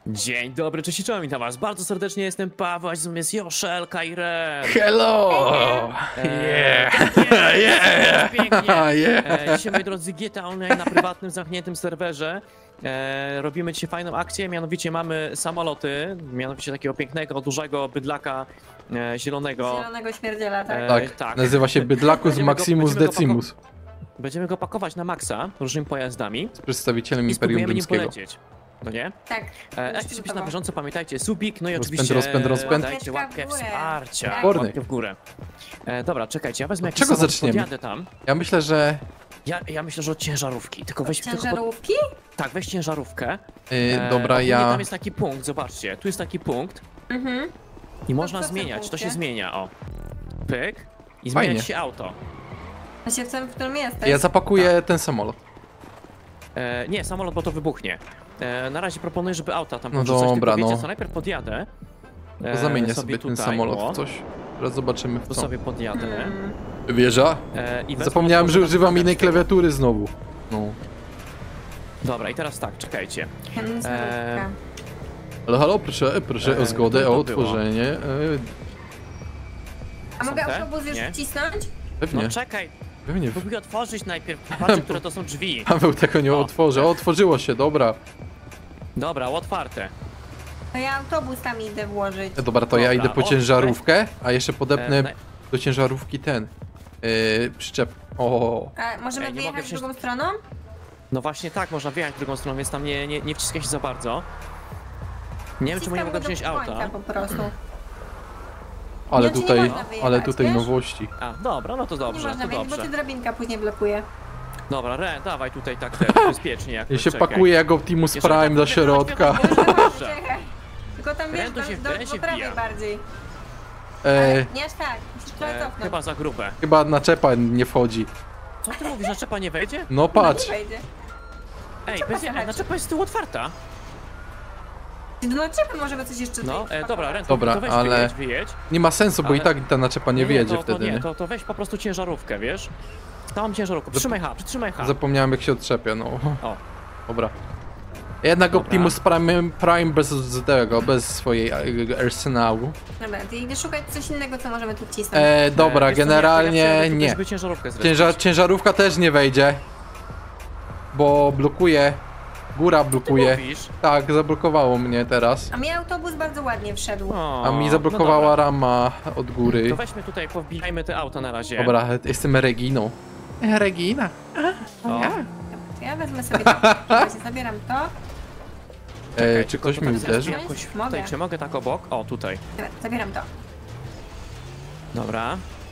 Dzień dobry, cześć i czołem, witam was bardzo serdecznie, jestem Paweł, a z nami jest Joszelka i Ren. Hello! Yeah! Pięknie. Yeah. Dzisiaj, moi drodzy, GTA Online na prywatnym, zamkniętym serwerze. Robimy dzisiaj fajną akcję, mianowicie mamy samoloty, mianowicie takiego pięknego, dużego bydlaka zielonego. Zielonego śmierdziela, tak. Tak, nazywa się Bydlakus Będziemy go- Maximus będziemy go Decimus. Będziemy go pakować na maksa różnymi pojazdami Z przedstawicielem i Imperium spróbujemy nim Rzymskiego. polecieć. No nie? Tak. Jak chcecie być na bieżąco, pamiętajcie, subik, no i Rozpęd, oczywiście rozpęd. dajcie łapkę Łapeczka w górę. wsparcia, Tak. łapkę w górę. Dobra, czekajcie, ja wezmę Od jakiś czego samochód, zaczniemy? podjadę tam. Ja myślę, że... Ja myślę, że od ciężarówki, tylko weź... Ciężarówki? Tak, weź ciężarówkę. Dobra, ogólnie ja... tam jest taki punkt, zobaczcie, tu jest taki punkt Mhm. i można co w tym zmieniać, to punkcie? się zmienia, o. Pyk i Fajnie. zmienia się auto. Właśnie w tym, w którym jesteś. Ja zapakuję ten samolot. Nie, samolot, bo to wybuchnie. Na razie proponuję, żeby auta tam No podrzucać, dobra, tylko wiecie no. co, najpierw podjadę. To zamienię sobie ten tutaj, samolot o, w coś. Teraz zobaczymy w Tu co. sobie podjadę. Wieża? I wezmę Zapomniałem, że sobie tam używam innej podać. klawiatury znowu. No. Dobra, i teraz tak, czekajcie. Ciężarówka. Halo, halo, proszę o zgodę, to o było. otworzenie. A mogę te? autobus już Nie. wcisnąć? Pewnie, No czekaj, pewnie. próbuj otworzyć najpierw, patrzę, które to są drzwi. Paweł tego nie O. otworzy. O, otworzyło się, dobra. Dobra, otwarte. To ja autobus tam idę włożyć. Dobra, to ja Dobra, idę po o, ciężarówkę, a jeszcze podepnę naj- do ciężarówki ten przyczep. O, A możemy Ej, nie mogę wyjechać wsiąść- drugą stroną? No właśnie tak, można wyjechać drugą stroną, więc tam nie wciska się za bardzo. Nie wiem, czemu nie Wciskam mogę go do wziąć auta. końca po prostu. ale Znaczy nie tutaj, można wyjechać, ale tutaj wiesz? nowości. A, dobra, no to Nie dobrze, można to wiedzieć, bo dobrze. cię drabinka później blokuje. Dobra, dawaj tutaj tak bezpiecznie jakoś, Ja się czekaj. pakuję jak Optimus Jeszcze Prime tak do wyjechać, środka. Czekaj. Tylko tam wiesz, Rędu się w teren się do prawej wbija. bardziej. Ale E, nie aż tak, musisz trochę cofnąć. Chyba za grube. chyba naczepa nie wchodzi. Co ty mówisz, naczepa nie wejdzie? No patrz, Nie wejdzie. Ej, jechać. naczepa jest z tyłu otwarta. Do naczepy możemy coś jeszcze No, tutaj dobra, wpakować. Rentu, Dobra, to weź ale- wyjedź. nie ma sensu, bo Ale- i tak ta naczepa nie wjedzie to wtedy, nie, nie? to weź po prostu ciężarówkę, wiesz? Całą ciężarówkę, przytrzymaj H. Zapomniałem jak się odczepia, no. O, Dobra. Jednak Dobra. Optimus Prime bez tego, bez swojej arsenału. Dobra, ty idę szukać coś innego, co możemy tu wcisnąć. Dobra, wiesz co, generalnie ja przyjadę, nie. żeby ciężarówkę zrespić. Ciężarówka też nie wejdzie, bo blokuje. Góra blokuje. Mówisz? Tak, zablokowało mnie teraz. A mi autobus bardzo ładnie wszedł. O, A mi no zablokowała dobra. rama od góry. To weźmy tutaj, powbijajmy te auta na razie. Dobra, jestem Reginą. Regina. O, Ja wezmę sobie to. Czekajcie, zabieram to. czekaj, Czy tylko ktoś to mi tak uderzy? zrespię jakoś Mogę. tutaj, czy mogę tak obok? O, tutaj. Dobra, zabieram to. Dobra.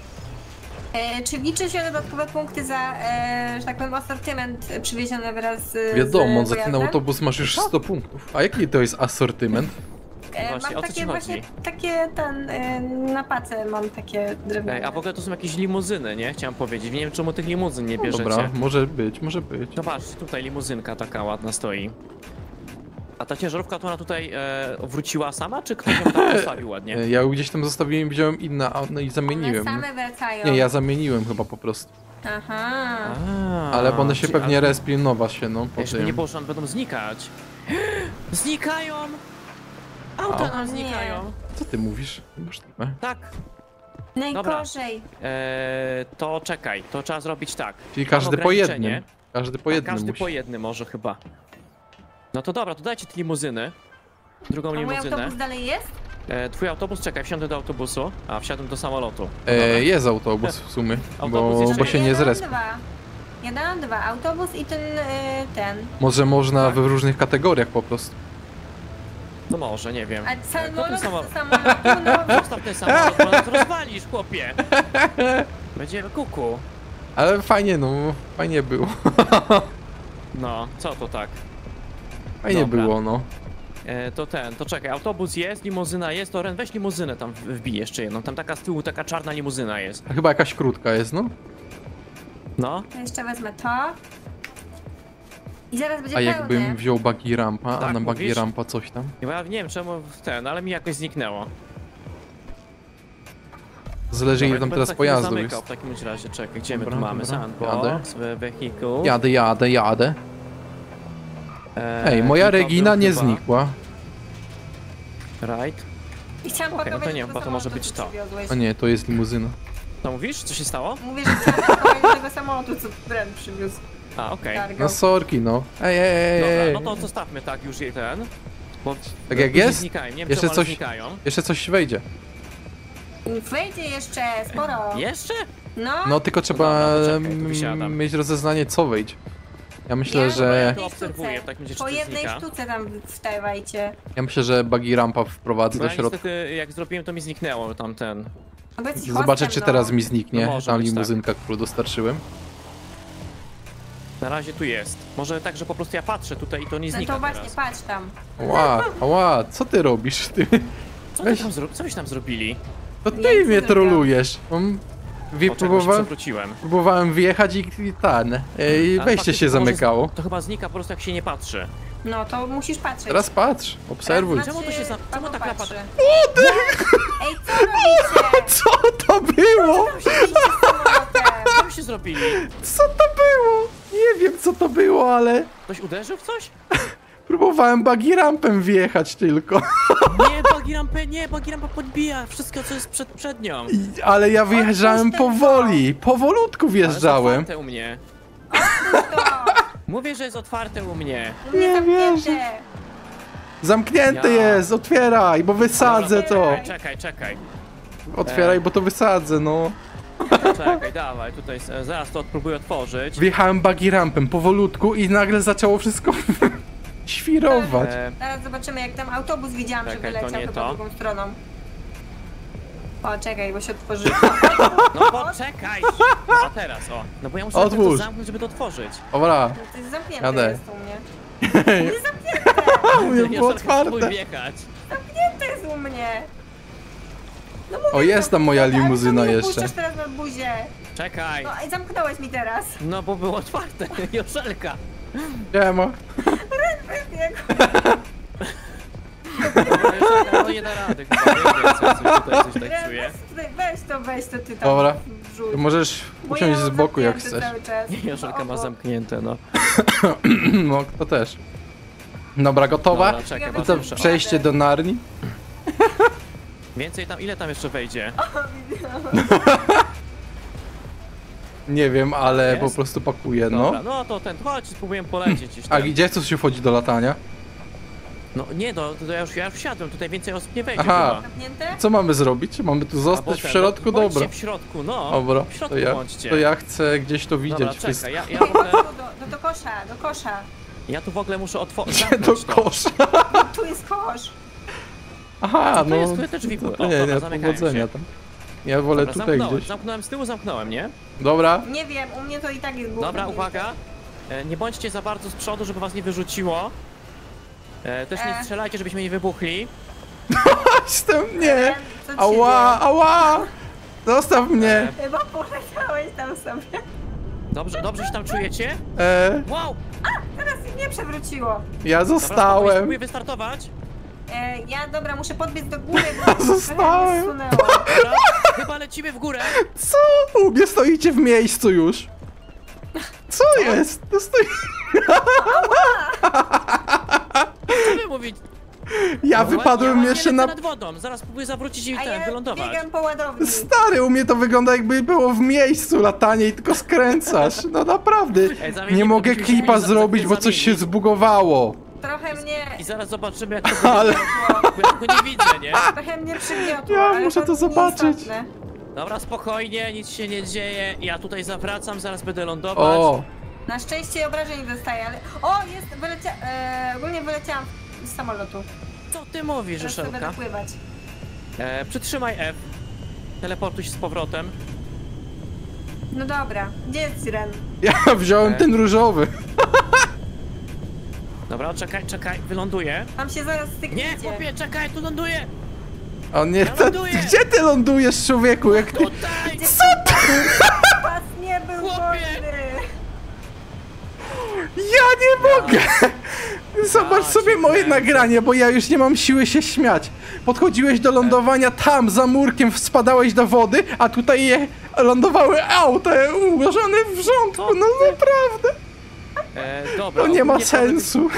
Czy liczy się dodatkowe punkty za, że tak powiem, asortyment przywieziony wraz z Wiadomo, za ten pojazdem? autobus masz już 100 punktów. A jaki to jest asortyment? Właśnie, o Mam co ci takie chodzi? takie na pace mam takie drewniane. Ej, a w ogóle to są jakieś limuzyny, nie? Chciałem powiedzieć. Nie wiem, czemu tych limuzyn nie No bierzecie. dobra, może być, może być. Zobacz, tutaj limuzynka taka ładna stoi. A ta ciężarówka to ona tutaj wróciła sama, czy ktoś ją tam postawił ładnie? Ja ją gdzieś tam zostawiłem, wziąłem inne, no i One zamieniłem. same wracają. Nie, ja zamieniłem chyba po prostu. Aha. Ale one się czyli- pewnie respią nowa się, no po Jeszcze nie tym. było, że one będą znikać. Znikają! Auta O. nam Nie. znikają. Co ty mówisz? Możliwe. Tak. Najgorzej. To czekaj, to trzeba zrobić tak. Czyli Mam każdy po ograniczenie. jednym. Każdy po A, jednym każdy musi. po jednym może chyba. No to dobra, to dajcie te limuzyny. Drugą A mój limuzynę. autobus dalej jest? Twój autobus, czekaj, wsiądę do autobusu. A, wsiadłem do samolotu. No dobra. Jest autobus w sumie, Autobus jeszcze bo się nie Ja dałam zrespi. dwa. Ja dałam dwa. Autobus i ten. Może można Tak. w różnych kategoriach po prostu. No może, nie wiem. A samolot ten samolot? do samolotu, no. Zostaw ten samolot, bo nas rozwalisz, chłopie. Będziemy kuku. Ale fajnie, no, fajnie było. No, co to tak? Fajnie Dobra. było, no. To czekaj, autobus jest, limuzyna jest, to Ren, weź limuzynę tam wbij jeszcze jedną. Tam taka z tyłu, taka czarna limuzyna jest. A chyba jakaś krótka jest, no. No, To jeszcze wezmę to. I zaraz będzie A pełny. jakbym wziął buggy rampa, a Tak, na buggy mówisz? rampa coś tam. bo ja nie wiem czemu ale mi jakoś zniknęło. Zależy ile Dobra, tam będę teraz tak pojazdów zamykał jest. w takim razie, czekaj, gdzie my Dobra, tu mamy? dobra, Sandbox, wehikuł. Jadę. Ej, moja to Regina był nie chyba- znikła. Right. I chciałam Okej, no to pakować nie, do bo to może samolotu, być co to. przywiozłeś. A nie, to jest limuzyna. Co mówisz? Co się stało? Mówię, że chciałam pakować do tego samolotu, co Bren przywiózł. A, okej. Cargo. No sorki, no. Ej. Dobra, no to zostawmy tak już jej ten. Bo Tak jak później jest? Znikają. Nie wiem, Jeszcze czemu, ale coś- znikają. Jeszcze coś wejdzie. Wejdzie jeszcze, sporo. Jeszcze? No, No tylko trzeba dobra, to czekaj, tu wysiadam. mieć rozeznanie, co wejdzie. Ja myślę, Ja że... Tu obserwuję, w takim razie, czy po to jednej znika. sztuce tam wstawajcie. Ja myślę, że buggy rampa wprowadzę Bo do ja środka. niestety, jak zrobiłem, to mi zniknęło tamten. No bo jesteś Zobaczę, hostem, czy no. teraz mi zniknie No może ta być, limuzynka, którą dostarczyłem. Na razie tu jest. Może tak, że po prostu ja patrzę tutaj i to nie No znika to właśnie, teraz. patrz tam. Ała, co ty robisz, ty? Co coś tam zrobili? To Nie, ty co mnie ty trolujesz. Próbowałem. Próbowałem wjechać i wejście się zamykało. To chyba znika po prostu jak się nie patrzy. No to musisz patrzeć. Teraz patrz, obserwuj. Teraz Czemu to się znaczy, czemu ta klapa... patrzy. Ej, co robicie? Co to było? Co robiliście z samolotem? Co byście zrobili? Co to było? Nie wiem, co to było, ale Ktoś uderzył w coś? próbowałem buggy rampem wjechać tylko. Nie, buggy rampa podbija wszystko, co jest przed nią. Ale ja wjeżdżałem Odpuść ten powoli, powolutku Ale jest wjeżdżałem. otwarte u mnie. To, Mówię, że jest otwarte u mnie. u mnie Nie zamknięte. Zamknięte Ja. jest, otwieraj, bo wysadzę to. Czekaj. Otwieraj, bo to wysadzę, no. Czekaj, dawaj, tutaj zaraz to próbuję otworzyć. Wjechałem buggy rampem powolutku i nagle zaczęło wszystko świrować. Zaraz zobaczymy, jak tam autobus widziałam, że Czekaj, to wyleciał nie chyba to. drugą stroną. O, czekaj, bo się otworzyło. No poczekaj! A teraz, o. No bo ja muszę to Otwórz. zamknąć, żeby to otworzyć. Dobra, To jest zamknięte Jadę. jest u mnie. Nie zamknięte! mówię, było Joszelka, spróbuj otwarte. wjechać. Zamknięte jest u mnie! No mówię, O, jest tam moja zamknięte, ale limuzyna co mi jeszcze. puszczasz teraz na buzię? Czekaj. No i zamknąłeś mi teraz. No bo było otwarte, Joszelka. Nie ma. Joszelka, no nie da rady chyba, nie wiem, coś tutaj tak czuję. Weź to ty tam Dobra. wrzuć. To możesz Bo ja usiąść mam z boku jak zamknięte chcesz. cały czas. Joszelka ma Obok. zamknięte, no. No, to też. Dobra, gotowa? Dobra, czekaj, Ja I bardzo to muszę. przejście do Narni? Więcej tam, ile tam jeszcze wejdzie? Nie wiem, ale Jest? po prostu pakuję, Dobra, no. no to chodź, spróbujemy polecieć gdzieś A tam. gdzie to się wchodzi do latania? No nie, to ja już wsiadłem, tutaj więcej osób nie wejdzie Aha. chyba. Zamknięte? Co mamy zrobić? Mamy tu zostać Albo w ten, środku? no, bądźcie Dobra. w środku, no. Dobra, W środku to bądźcie. ja chcę gdzieś to widzieć Dobra, wszystko. czekaj, ja w ogóle, Do kosza, do kosza. ja tu w ogóle muszę Gdzie do zamknąć to. kosza? Tu jest kosz. Aha, Tu no. jest, tu te drzwi były. To O, nie, dobra, nie, zamykają powodzenia się. tam. Ja wolę Dobra, tutaj zamknąłem, gdzieś. zamknąłem z tyłu, zamknąłem, nie? Dobra. Nie wiem, u mnie to i tak jest było. Dobra, zamknięte. uwaga. Nie bądźcie za bardzo z przodu, żeby was nie wyrzuciło. Też nie strzelajcie, żebyśmy nie wybuchli. Jestem, nie. Co ci się Ała, ała. Zostaw mnie. dzieje? Chyba poleciałeś tam sobie. Dobrze się tam czujecie? Wow! Teraz ich nie przewróciło. Ja Dobra, zostałem. spróbuję wystartować. Dobra, muszę podbiec do góry, bo Zostałem. trochę mnie zsunęło. Dobra, chyba lecimy w górę. Co? U mnie stoicie w miejscu już. Co jest? To stoi... Co wy mówić? Ja No wypadłem ładnie, jeszcze lecę na... nad wodą. Zaraz spróbuję zawrócić i A ja wylądować. biegam po ładowni. Stary, u mnie to wygląda jakby było w miejscu latanie i tylko skręcasz. No naprawdę. Nie mogę byśmy klipa musieli zrobić, bo coś się zamienić. zbugowało. Trochę mnie... I zaraz zobaczymy, jak to Ale... bo ja tego nie widzę, nie? Trochę mnie przygniotło, Ja ale muszę to nie zobaczyć. istotne. Dobra, spokojnie, nic się nie dzieje. Ja tutaj zawracam, zaraz będę lądować. O, Na szczęście obrażeń nie dostaję, ale... O, jest, ogólnie wyleciałam z samolotu. Co ty mówisz, Teraz sobie Joszelka? będę pływać. Przytrzymaj F. Teleportuj się z powrotem. No dobra, gdzie jest Siren? ja wziąłem ten różowy. Dobra, czekaj, wyląduję. Tam się zaraz Nie, stykniecie. chłopie, czekaj, tu ląduję. O nie, Ja ląduję. gdzie ty lądujesz, człowieku? Jak ty... Tutaj! Co ty? Pas nie był Chłopie! wolny! Ja nie mogę! Zobacz Ja sobie cię moje kręcę. nagranie, bo ja już nie mam siły się śmiać. Podchodziłeś do lądowania tam, za murkiem, spadałeś do wody, a tutaj lądowały auta ułożone w rządku, Co no ty? naprawdę. Dobra. To nie ma ogólnie sensu.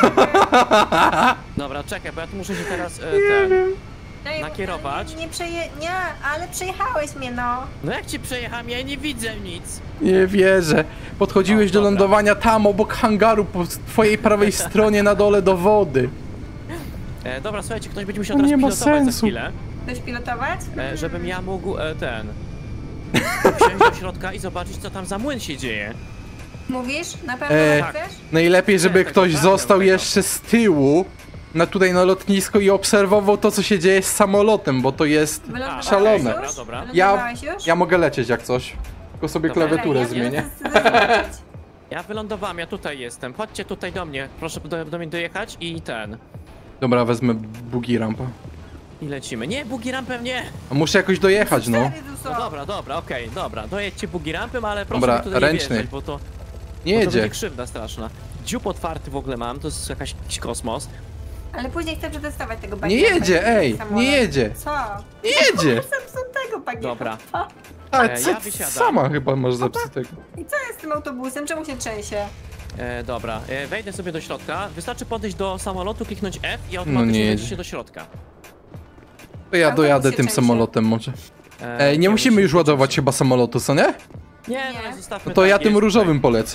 Dobra, czekaj, bo ja tu muszę się teraz Nie wiem. No i- nakierować. Nie, ale przejechałeś mnie, no. No jak ci przejechałem, ja nie widzę nic. Nie wierzę. Podchodziłeś O, do dobra. lądowania tam, obok hangaru, po twojej prawej stronie na dole do wody. Dobra, słuchajcie, ktoś będzie musiał To teraz nie ma pilotować za sensu. chwilę, Chcesz pilotować? żebym ja mógł wsiąść do środka i zobaczyć, co tam za młyn się dzieje. Mówisz? Na pewno Tak. chcesz? Najlepiej, żeby tego, ktoś tak, został tego. jeszcze z tyłu, tutaj na lotnisku i obserwował to, co się dzieje z samolotem, bo to jest... Wylądowałeś szalone. już? Dobra. Wylądowałeś już? Ja mogę lecieć jak coś. Tylko sobie Dobra. klawiaturę Dobra, ja zmienię. chcę zobaczyć. Ja wylądowałem, ja tutaj jestem. Chodźcie tutaj do mnie, proszę do mnie dojechać i Dobra, wezmę bugi rampa. i lecimy. Nie, bugi rampem nie! A muszę jakoś dojechać, no. Cztery tu są. No dobra, okej, dobra. Dojedźcie bugi rampem, ale proszę Dobra, mi tutaj ręczny. nie wjeżdżać, bo to Nie bo to będzie jedzie. krzywda straszna. Dziób otwarty w ogóle mam, to jest jakiś kosmos. Ale później chcę przetestować tego Nie bagieta. jedzie, ej! Samolot. Nie jedzie! Co? Nie jedzie! Zepsutego bagieta. Dobra. Ale ja wysiadam. sama chyba masz zepsutego. I co jest z tym autobusem? Czemu się trzęsie? Dobra, wejdę sobie do środka. Wystarczy podejść do samolotu, kliknąć F i No automatycznie nie wejdzie jedzie. się do środka. To ja Autobus dojadę się tym trzęsie. samolotem może. Nie musimy musi- już ładować chyba samolotu, co nie? Nie, Nie. no zostawmy No to tak, ja tym jest różowym polecę.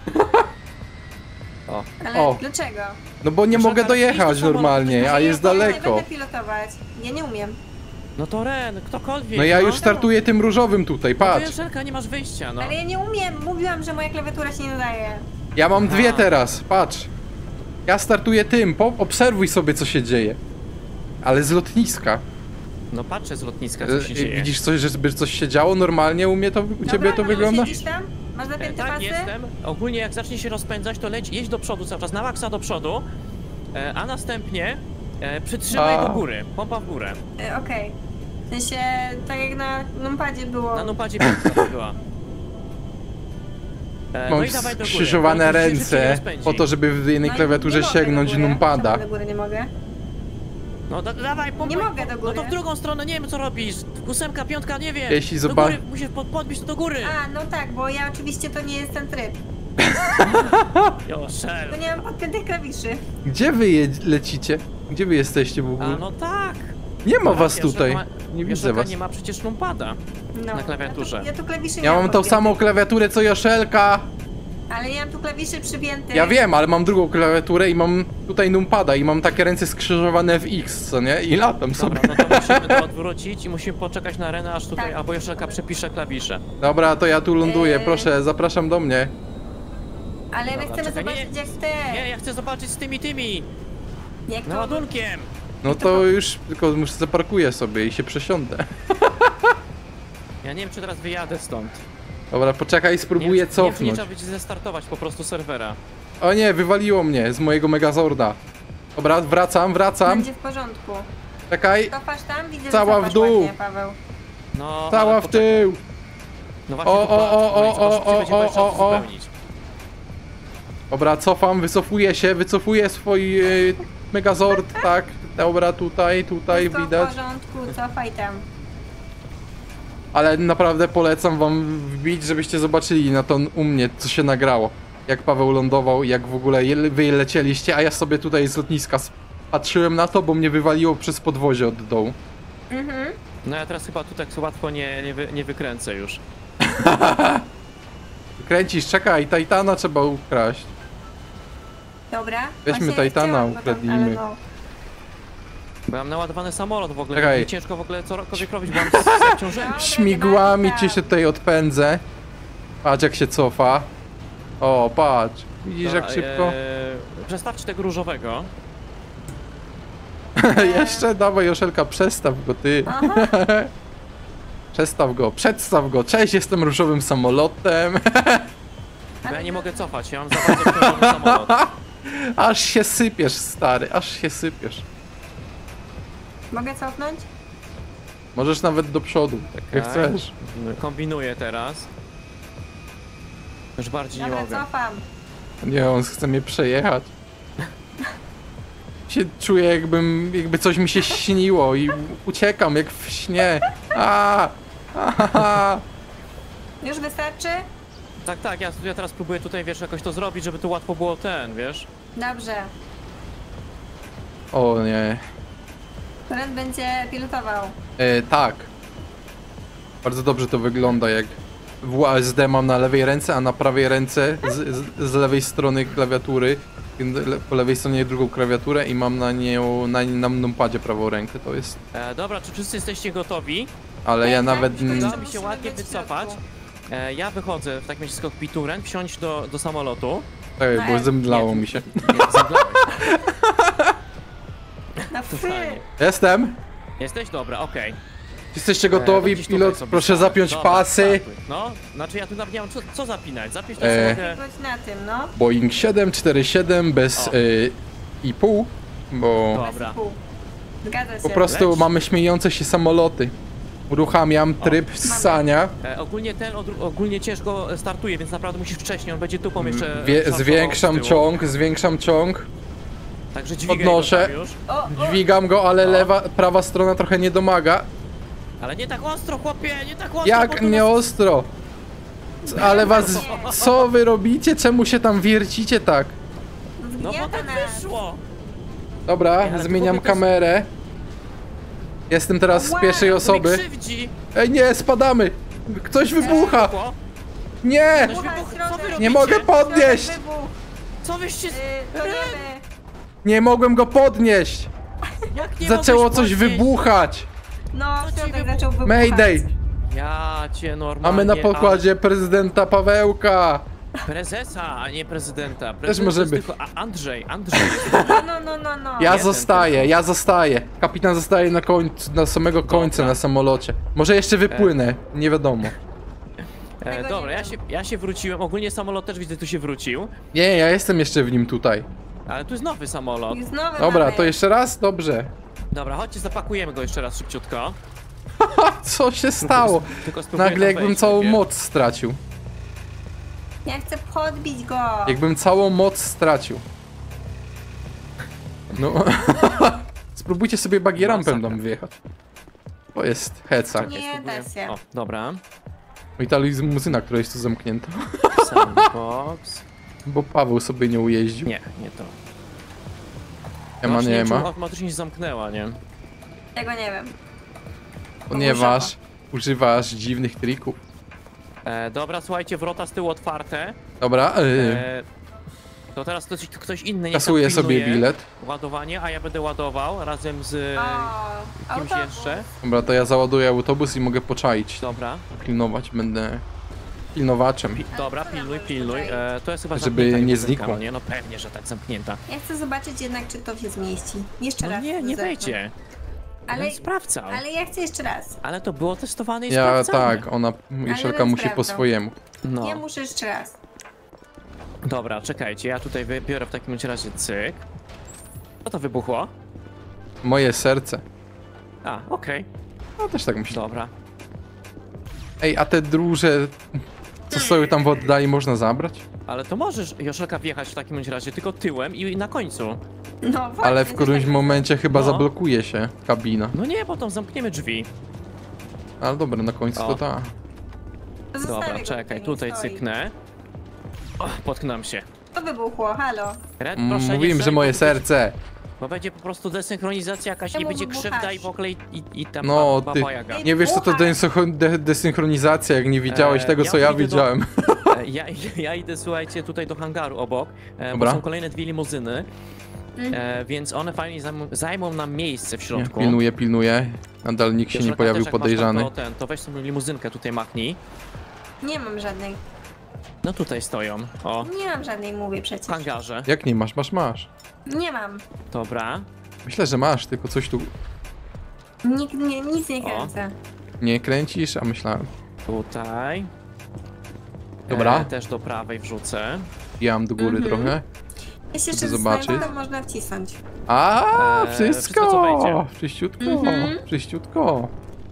O. Ale O. dlaczego? No bo nie Proszę mogę bardzo, idź do dojechać samolotu, normalnie, a nie, jest Ja nie daleko. będę pilotować. Ja nie umiem. No to Ren, ktokolwiek. No ja już startuję tym różowym tutaj, No to patrz. Joszelka, nie masz wyjścia, no. Ale ja nie umiem. Mówiłam, że moja klawiatura się nie nadaje. Ja mam dwie Aha. teraz, patrz. Ja startuję tym, obserwuj sobie co się dzieje. Ale z lotniska. No patrzę z lotniska, co się dzieje. Widzisz coś, żeby coś się działo normalnie? U mnie to, u ciebie to Dobra, wygląda? Siedzisz tam? Masz zapięte Tak, pasy? jestem. Ogólnie jak zacznie się rozpędzać, to jedź do przodu cały czas, na maksa do przodu, a następnie przytrzymaj A. do góry, pompa w górę. Okej. W sensie, tak jak na numpadzie było. Na numpadzie piątka była. Mam no i dawaj do góry. skrzyżowane To już się szybciej ręce rozpędzi. po to, żeby w jednej No i klawiaturze nie mogę sięgnąć do góry. numpada. Czemu do góry nie mogę. No dawaj, pompa. Nie mogę do No góry. to w drugą stronę, nie wiem co robisz. Ósemka, piątka, nie wiem. Jeśli do zoba- góry, musisz podbić to do góry. A, no tak, bo ja oczywiście to nie jest ten tryb. Joszel. To nie mam podpiętych klawiszy. Gdzie wy lecicie? Gdzie wy jesteście w A ogóle? no tak. Nie ma was Joszelka tutaj. ma- Nie widzę Joszelka was. nie ma przecież numpada. No. Na klawiaturze. Ja tu klawiszy nie Ja mam tą podpiętych. samą klawiaturę co Joszelka. Ale nie mam tu klawiszy przypiętych. Ja wiem, ale mam drugą klawiaturę i mam tutaj numpada i mam takie ręce skrzyżowane w X, co nie? I latam sobie. Dobra, no to musimy to odwrócić i musimy poczekać na Renę, aż tutaj, Tak. albo Joszelka przepisze klawisze. Dobra, to ja tu ląduję, Yy. proszę, zapraszam do mnie. Ale my Dobra, chcemy czekaj, zobaczyć nie. jak ty. Nie, ja chcę zobaczyć z tymi, Jak to... naładunkiem. No to już tylko muszę zaparkuję sobie i się przesiądę. Ja nie wiem, czy teraz wyjadę stąd. Dobra, poczekaj, Nie spróbuję wiem, czy nie cofnąć. trzeba będzie zestartować po prostu serwera. O nie, wywaliło mnie z mojego Megazorda. Dobra, wracam. Będzie w porządku. Czekaj, Cofasz tam? Widzę, Cała że w cofasz dół. ładnie, Paweł. No, cała ale w poczekaj. tył. No właśnie, O, to patrz, o, no i zobacz, o, będzie trzeba o, o. uzupełnić. Dobra, cofam, wycofuję swój Megazord, tak. Dobra, tutaj Wszystko widać. w porządku, cofaj tam. Ale naprawdę polecam wam wbić, żebyście zobaczyli na to u mnie, co się nagrało. Jak Paweł lądował, jak w ogóle wy lecieliście, a ja sobie tutaj z lotniska patrzyłem na to, bo mnie wywaliło przez podwozie od dołu. Mhm. No ja teraz chyba tu tak łatwo nie wykręcę już. Kręcisz, czekaj, Titana trzeba ukraść. Dobra. Weźmy Właśnie Titana, chciałam go tam, ukradnijmy. ale no. Bo ja mam naładowany samolot w ogóle, Czekaj. mi ciężko w ogóle cokolwiek robić, bo mam z obciążeniem. Dobra, Śmigłami dynamika. cię się tutaj odpędzę. Patrz jak się cofa. O, patrz. Widzisz jak szybko? Przestawcie tego różowego. Jeszcze dawaj Joszelka, przestaw go ty. Aha. Przestaw go, przedstaw go. Cześć, jestem różowym samolotem. Bo ja nie mogę cofać, ja mam za bardzo obciążony samolot. Aż się sypiesz, stary, aż się sypiesz. Mogę cofnąć? Możesz nawet do przodu, jak Tak. chcesz. Kombinuję teraz. Już bardziej nie Dobra, mogę. cofam. Nie, on chce mnie przejechać. Się czuję jakby coś mi się śniło i uciekam jak w śnie. A! Już wystarczy? Tak, tak, ja teraz próbuję tutaj, wiesz, jakoś to zrobić, żeby to łatwo było wiesz. Dobrze. O nie. Ren będzie pilotował. Tak. Bardzo dobrze to wygląda, jak WASD mam na lewej ręce, a na prawej ręce z lewej strony klawiatury, po lewej stronie drugą klawiaturę i mam na nią, na numpadzie prawą rękę, to jest... Dobra, czy wszyscy jesteście gotowi? Ale ja Tak, nawet... tak, Uda to mi się musimy ładnie być w wycofać. środku. Ja wychodzę w takim razie z kokpitu, Ren, wsiąść do samolotu. Tak, bo zemdlało mi się. Nie, zemdlałeś. No To fy. fajnie. Jestem! Jesteś? Dobra, okej. Jesteście gotowi, Gdzieś tutaj pilot? sobie Proszę stawię. zapiąć Dobra, pasy. startuj. No, znaczy ja tu nawet nie mam co zapinać. Zapiąć to E. sobie. Chodź na tym, no. Boeing 747 bez O. i pół, bo Dobra. Pół. Zgadza się. po prostu Leć. mamy śmiejące się samoloty. Uruchamiam tryb ssania. Ogólnie ogólnie ciężko startuje, więc naprawdę musisz wcześniej, on będzie tupą jeszcze szarpał Zwiększam z tyłu. ciąg, zwiększam ciąg. Także dźwigaj podnoszę. go tam już. O, Dźwigam go, ale prawa strona trochę nie domaga. Ale nie tak ostro, chłopie, nie tak ostro. bo Jak tu nie nas- ostro? Ale was... Co wy robicie? Czemu się tam wiercicie tak? No bo zgniata tak nas. wyszło. Dobra, ale to w zmieniam ogóle to jest- kamerę. Jestem teraz z Wow, pierwszej To mnie osoby. krzywdzi. Ej, nie, spadamy! Ktoś wybucha! Wybuchło. Nie! Ktoś Słuchaj, wybuch- Co środek. wy robicie? Nie mogę podnieść! Wybuch. Co wyście... Toniemy. Nie mogłem go podnieść! Jak nie Zaczęło mogłeś coś podnieść? wybuchać! No, Co ci środek wybuch- zaczął wybuchać. Mayday! Ja cię normalnie... Mamy na pokładzie prezydenta Pawełka! Prezesa, a nie prezydenta. Też Prezydent może to jest być. tylko Andrzej. No. Ja Jeden zostaję, ja zostaję. Kapitan zostaje na końcu, na samego końca Dobra. na samolocie. Może jeszcze wypłynę, nie wiadomo. Tego Dobra, nie ja się wróciłem. Ogólnie samolot też widzę, tu się wrócił. Nie, ja jestem jeszcze w nim tutaj. Ale tu jest nowy samolot. I znowu Dobra, mamy. to jeszcze raz? Dobrze. Dobra, chodźcie, zapakujemy go jeszcze raz szybciutko. Co się stało? Tylko spróbuję Nagle tam jakbym wejść, całą wie? moc stracił. Ja chcę podbić go. Jakbym całą moc stracił. No. Spróbujcie sobie bagierampem tam wjechać. To jest heca. Czekaj, Nie spróbuję. da się. O, dobra. I ta limuzyna, która jest tu zamknięta. Sandbox. Bo Paweł sobie nie ujeździł. Nie, nie to. Nie ma, Właśnie nie wiem, czemu ma. automatycznie się zamknęła, nie? Tego nie wiem. Ponieważ używasz dziwnych trików. Dobra, słuchajcie, wrota z tyłu otwarte. Dobra, To teraz ktoś inny niech kasuję tam sobie pilnuje bilet. ładowanie, a ja będę ładował razem z O, kimś autobus. jeszcze. Dobra, to ja załaduję autobus i mogę poczaić. Dobra, Pilnować, będę pilnowaczem. dobra, to pilnuj, może pilnuj. tutaj. To jest chyba Żeby zamknięta nie limuzynka, znikło. No nie, no pewnie, że tak zamknięta. Ja chcę zobaczyć jednak, czy to się zmieści. Jeszcze No raz. nie, nie zerknę. wejdzie. Ale, Ale sprawdzał. ale ja chcę jeszcze raz. Ale to było testowane i Ja sprawdzane. tak, ona, Jeszelka bym musi po sprawdzał. swojemu. No, Ja muszę jeszcze raz. dobra, czekajcie, ja tutaj wybiorę w takim razie cyk. Co to wybuchło? Moje serce. A, okej, No też tak myślę. dobra. Ej, a te druże, co stoją tam w oddali, można zabrać? Ale to możesz, Joszelka, wjechać w takim razie tylko tyłem i na końcu. No właśnie. Ale w też którymś tak momencie chyba No. zablokuje się kabina. No nie, bo tam zamkniemy drzwi. Ale dobra, na końcu O. to tak. myślę. Zostawię Dobra, go czekaj, niech tutaj stoi. cyknę. O, potknąłem się. To wybuchło, halo. Red, proszę, Mówiłem, nie że moje zajmuj- serce. Bo będzie po prostu desynchronizacja jakaś, nie Czemu będzie wybuchasz? krzywda i w ogóle i tam No, baba ty- Jaga. Nie wiesz co to desynchronizacja, jak nie widziałeś tego, co ja pójdę do- widziałem. Ja idę, słuchajcie, tutaj do hangaru obok, bo Dobra. są kolejne dwie limuzyny, więc one fajnie zajmą nam miejsce w Nie, środku. pilnuję. Nadal nikt się nie Joszelka, pojawił też jak masz podejrzany. tam, to weź sobie limuzynkę tutaj machnij. Nie mam żadnej. No tutaj stoją, o, Nie mam żadnej, mówię w przecież. hangarze. Jak nie masz? Masz. Nie mam. Dobra, Myślę, że masz, tylko coś tu Nikt nie, nic nie O. kręcę. nie kręcisz, a myślałem. tutaj. Dobra. Też do prawej wrzucę. Jam do góry trochę. Jeśli Chcę jeszcze zobaczyć. zobaczyć, to można wcisnąć. A, wszystko, co wejdzie. wszystko! Czyściutko, Mhm. czyściutko.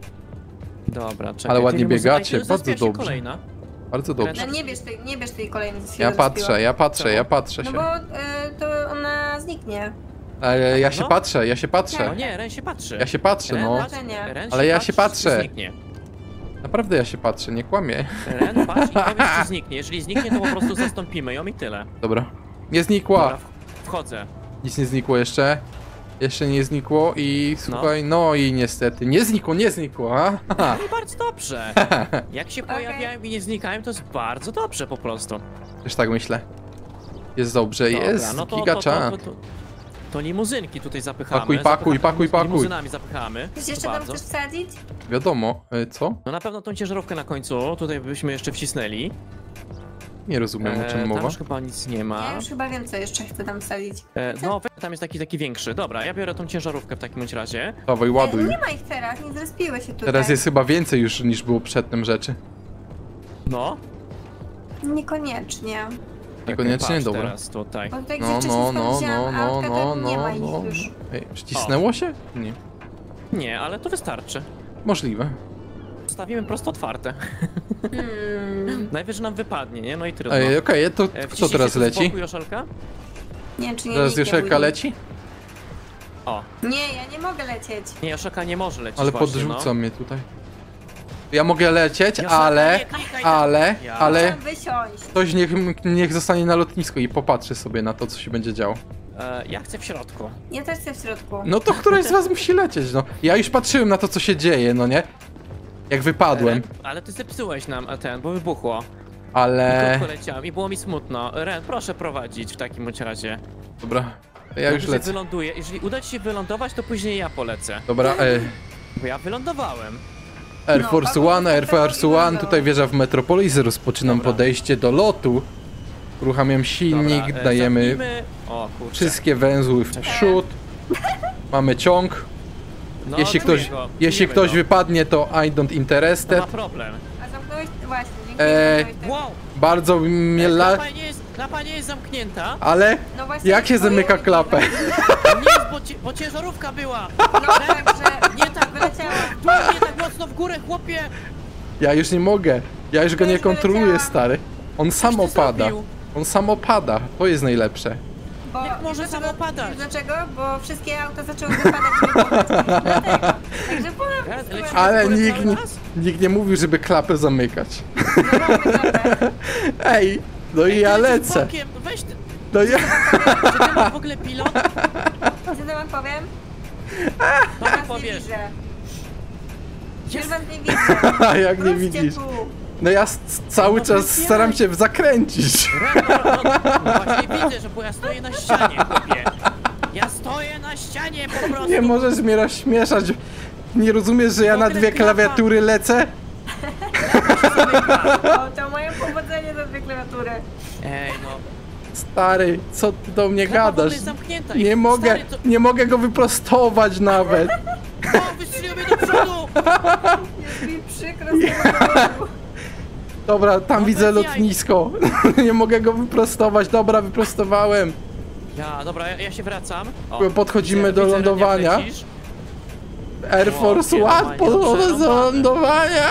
Dobra, czekaj. Ale ładnie ty limuzyna- biegacie, Ej, to bardzo zaraz się dobrze. kolejna. Bardzo dobrze. No nie bierz tej kolejnej, co się Ja rozbiła. patrzę, ja patrzę, ja patrzę No się. bo to ona zniknie. Ale ja się No. patrzę, ja się No patrzę. nie, Ren się patrzy. Ja się patrzę, Ren no. patrzy, Ren Ale ja się patrzy, patrzę. zniknie. Naprawdę ja się patrzę, nie kłamię. Ren, patrz i powiedz, czy zniknie. Jeżeli zniknie, to po prostu zastąpimy ją i tyle. Dobra. Nie znikła. Dobra, wchodzę. Nic nie znikło jeszcze. Jeszcze nie znikło i słuchaj, no i niestety. Nie znikło, nie znikło, a? Haha. No i bardzo dobrze. Jak się pojawiają i nie znikają, to jest bardzo dobrze po prostu. Też tak myślę. Jest dobrze, Dobra, jest no gigacza. to limuzynki tutaj zapychamy. Pakuj. Limuzynami zapychamy. Coś To jeszcze tam bardzo. chcesz wsadzić? Wiadomo, co? No na pewno tą ciężarówkę na końcu, tutaj byśmy jeszcze wcisnęli. Nie rozumiem, o czym Tam mowa. już chyba nic nie ma. Ja już chyba wiem, co jeszcze chcę tam wsadzić. No, tam jest taki większy. Dobra, ja biorę tą ciężarówkę w takim bądź razie. Dawaj, ładuj. Nie ma ich teraz, nie zrespiły się tutaj. Teraz jest chyba więcej już niż było przedtem rzeczy. No. Niekoniecznie. Niekoniecznie, Patrz dobra. Teraz tutaj. Bo tutaj gdzie No, wcześniej sprawdziłam autka, to nie ma ich no. już. Ej, przycisnęło się? Nie. Nie, ale to wystarczy. Możliwe. Zostawimy prosto otwarte. Najwyżej nam wypadnie, nie? No i trudno. Ej, okej, to kto Wciśnij teraz się tu z leci? boku, Joszelka? Nie wiem, czy nie Teraz nikt nie Joszelka budzi. leci? O, Nie, ja nie mogę lecieć. nie, Joszelka nie może lecieć Ale właśnie, podrzuca mnie tutaj. Ja mogę lecieć, Joszelka, ale, nie klikaj tam. ale, Ja. ale Chciałam wysiąść. ktoś niech zostanie na lotnisku i popatrzy sobie na to, co się będzie działo. Ja chcę w środku. Ja też chcę w środku. No to któraś z was musi lecieć, no. Ja już patrzyłem na to, co się dzieje, no nie? Jak wypadłem, Ren, ale ty zepsułeś nam bo wybuchło. ale... Krótko leciałem i było mi smutno. Ren, proszę prowadzić w takim bądź razie. Dobra, to ja już Jeżeli lecę. wyląduję. Jeżeli uda ci się wylądować, to później ja polecę. Dobra, Bo ja wylądowałem. Air No, Force Paweł One, Air Force wylądował. One, tutaj wieża w Metropolis, rozpoczynam Dobra. podejście do lotu. Uruchamiam silnik, Dobra, dajemy zamknijmy. O kurczę. wszystkie węzły w przód. Mamy ciąg. No, Jeśli ktoś wypadnie, to I don't to interested. ma problem. A zamknąłeś? Właśnie, dziękuję. zamknąłeś ten- Wow! Bardzo mnie Klapa nie jest zamknięta. Ale No właśnie, jak się twoje zamyka ulice klapę? Nie jest, bo ciężarówka była. No także Nie tak, wyleciała. tu nie tak mocno w górę, chłopie. Ja już nie mogę. Ja już go Ja nie już kontroluję, wyleciałam. stary. On sam ty opada. zrobił? On sam opada. To jest najlepsze. Bo, Jak może wiesz samo dlaczego- padać? wiesz Dlaczego? Bo wszystkie auta zaczęły wypadać. Dlatego. Także ponownie. Lecimy Ale w górę nikt, cały czas? nikt nie mówił, żeby klapę zamykać. No, Ej, no i ja Ty lecisz lecę. bokiem, weź ty. No ja... Czy ty masz w ogóle pilot? Co to wam powiem? To mi Was nie powiesz. widzę. Już Jest. was nie widzę. A jak nie Wróćcie widzisz? tu. No ja cały No czas bez jaj. staram się zakręcić. No właśnie widzę, że bo ja stoję na ścianie, chłopie. Ja stoję na ścianie po prostu. Nie możesz mnie rozśmieszać. Nie rozumiesz, że ja na Dobry dwie klapa. klawiatury lecę? O, to moje powodzenie za dwie klawiatury. Ej, no. Stary, co ty do mnie Klapa w ogóle gadasz? jest zamknięta i Nie mogę, stary, to... nie mogę go wyprostować nawet. O, wystrzelił mnie do przodu! Jest mi przykro z tego powodu. Dobra, tam No widzę bez jaj. lotnisko. Nie mogę go wyprostować. Dobra, wyprostowałem. Dobra, ja się wracam. Podchodzimy do Ren, jak lądowania. lecisz. Air O, Force nie, One, normalnie podchodzę do przerąbane. lądowania.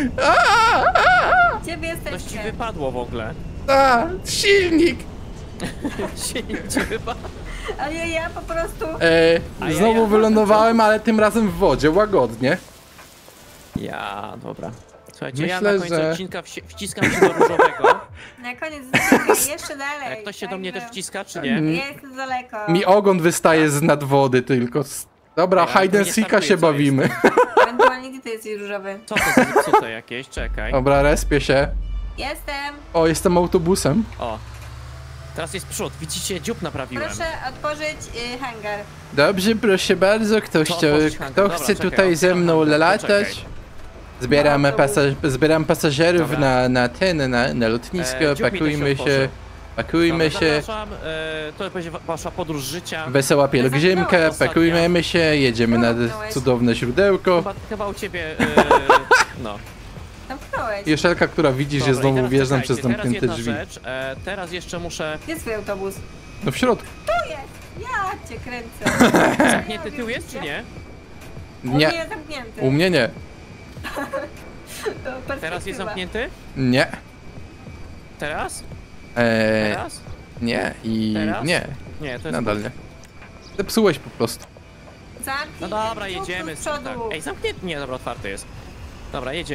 Gdzie wy Coś ci jesteście? wypadło w ogóle. Silnik. Silnik ci wypadł. Ale ja po prostu... A ja- Znowu wylądowałem, ale tym razem w wodzie, łagodnie. Dobra. Słuchajcie, ja Myślę, na końcu że- odcinka wciskam się do różowego. Na koniec odcinka, jeszcze dalej. Jak ktoś się do mnie też wciska, czy Mm. nie? Ja jestem daleko. Mi ogon wystaje z nad wody tylko. Dobra, Ja hide tu and nie seeka startuję, się co bawimy. Ewentualnie ty jesteś różowy. Co to za zepsute jakieś? Czekaj. Dobra, respię się. Jestem. O, jestem autobusem. O. Teraz jest przód. Widzicie, dziób naprawiłem. Proszę otworzyć hangar. Dobrze, proszę bardzo, To otworzyć hangar. kto Dobra, chce czekaj, tutaj ze mną otwieram hangar, latać? poczekaj. Zbieram pasażerów Dobra. na lotnisko, Dziób mi to pakujmy się, otworzy. pakujmy Dobra, się. zapraszam, to będzie wasza podróż życia. Wesoła pielgrzymka, zamknąłeś pakujmy się, jedziemy na Zamknąłeś. cudowne źródełko. Chyba u ciebie, no. Zamknąłeś. Jeszelka, która widzi, że Dobra, i znowu teraz wjeżdżam czekajcie, przez zamknięte teraz drzwi. jedna rzecz, teraz jeszcze muszę... Gdzie jest twój autobus? No w środku. Tu jest! Ja cię kręcę. Zamknięty tył jest, czy nie? Nie. Nie, jest zamknięty. u mnie nie. To perspektywa. Teraz jest zamknięty? Nie. Teraz? Eee, Teraz? nie i Teraz? nie. Nie, to jest... Nadal nie. Zepsułeś po prostu. Zamknij No dobra, ten jedziemy. z przodu. Tak. Ej, zamknięty. Nie, dobra, otwarty jest. Dobra, jedziemy.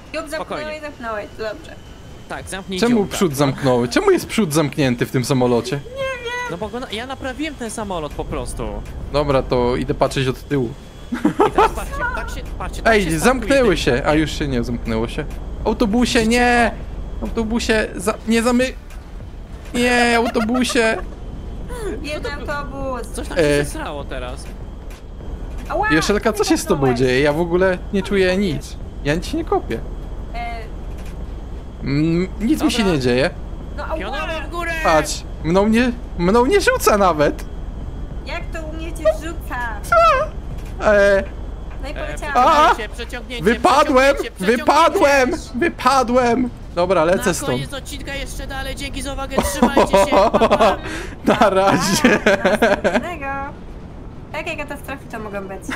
Juk Spokojnie. zamknąłeś, dobrze. Tak, zamknijcie Czemu ją, tak. przód zamknąły? Czemu jest przód zamknięty w tym samolocie? No bo ja naprawiłem ten samolot po prostu. Dobra, to idę patrzeć od tyłu. I teraz patrzcie, tak Ej, się zamknęły startuje. się, a już się nie zamknęło się. Autobusie, nie! Autobusie, nie Nie, autobusie! Jeden autobus. Coś tam się zesrało teraz. Ała, Joszelka, co się z tobą zamknąłeś. dzieje? Ja w ogóle nie czuję nic. Ja nic nie kopię. E, Nic mi się Dobra. nie dzieje. no ała, Pionowo w górę! Patrz, mną nie rzuca nawet. jak to umiecie rzuca? No i poleciałam. Przeciągnięcie, Wypadłem! przeciągnięcie. Wypadłem! Dobra, lecę Na stąd. koniec odcinka jeszcze dalej, dzięki za uwagę, trzymajcie się, pa, pa. Na razie. Następnego. Jakie katastrofy to mogą być?